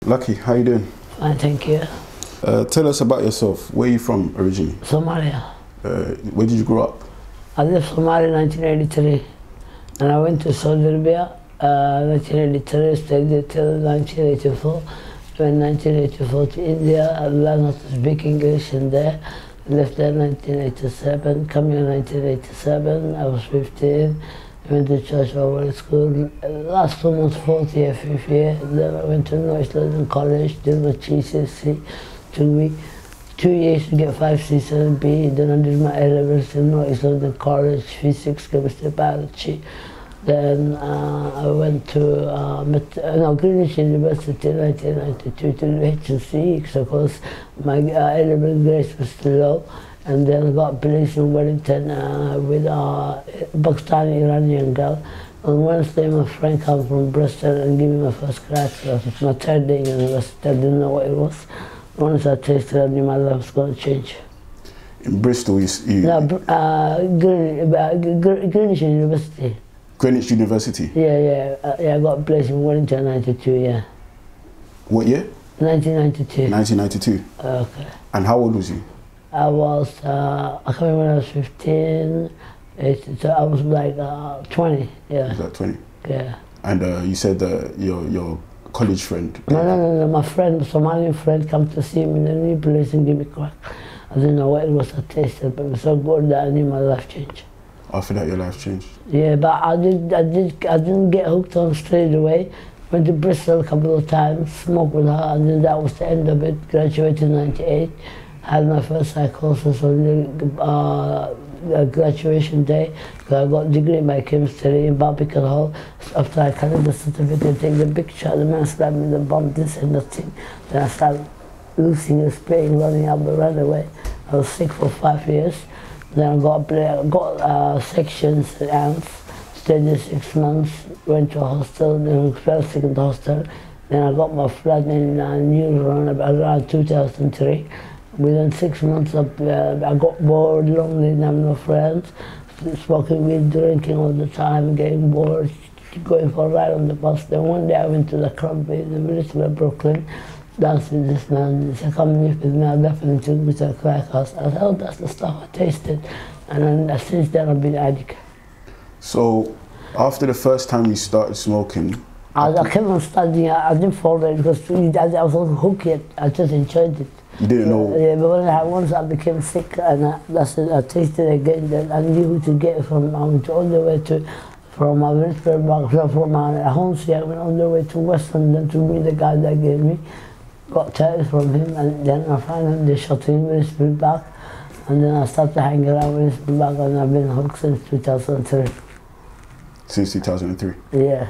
Lucky, how you doing? Fine, thank you. Tell us about yourself. Where are you from originally? Somalia. Where did you grow up? I left Somalia in 1983 and I went to Saudi Arabia 1983, stayed there till 1984. Went 1984 to India, I learned how to speak English in there. Left there in 1987, come here in 1987, I was 15. I went to Church Over School. Last 2 months, 4th year, 5th year. Then I went to North London College, did my GCSE. Took me 2 years to get 5 C's and B. Then I did my A-levels in North London College, physics, chemistry, biology. Then I went to Greenwich University in 1992 to do HNC, because my A-level grades were still low. And then I got placed in Wellington with a Pakistani Iranian girl. On Wednesday, my friend came from Bristol and gave me my first crack. It was my 3rd day in university. I didn't know what it was. Once I tasted it, I knew my life was going to change. In Bristol, No, Greenwich University. Greenwich University? Yeah, I got placed in Wellington in 92, yeah. What year? 1992. 1992? Okay. And how old was you? I was, I came in when I was 15, so I was like 20, yeah. You was like 20? Yeah. And you said your college friend? No, my friend, Somalian friend, come to see me in a new place and give me crack. I didn't know what it was I tasted, but it was so good that I knew my life changed. After that, your life changed? Yeah, but I didn't get hooked on straight away. Went to Bristol a couple of times, smoked with her, and then that was the end of it. Graduated in 98. Had my first psychosis on the graduation day. I got a degree in biochemistry in Barbican Hall. After I collected the certificate, take the picture, the man slapped me the bum, this and that thing. Then I started losing and spraying, running up and ran away. I was sick for 5 years. Then I got sections and ounce, stayed there 6 months, went to a hostel, then fell sick in the hostel. Then I got my flat in New around 2003. Within 6 months, I got bored, lonely, didn't have no friends, smoking weed, drinking all the time, getting bored, going for a ride on the bus. Then one day I went to the club in the village of Brooklyn, danced with this man. He said, come live with me. I definitely took me to a crack house. I said, oh, that's the stuff I tasted. And then since then I've been addict. So after the first time you started smoking? I kept on studying. I didn't follow it because I was on hook yet. I just enjoyed it. You didn't know? Yeah, but once I became sick and I tasted again, then I knew who to get from. I went all the way from my from my home, I went all the way to West London to meet the guy that gave me. Got tired from him, and then I found him, they shot him with his back. And then I started hanging around with his back, and I've been hooked since 2003. Since 2003? Yeah.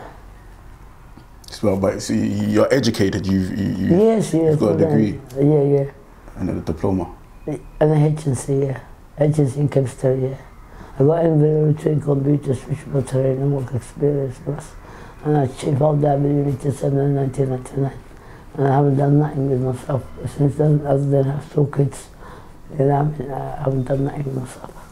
Well, but see, you're educated, yes, you've got a degree. Yeah. And a diploma. And a HNC, yeah. HNC in chemistry, yeah. I got NVIDIA in computers, switchboard terrain and work experience plus. And I achieved all diabetes in 1999. And I haven't done nothing with myself. Since then, other than I have 2 kids. You know, I haven't done nothing with myself.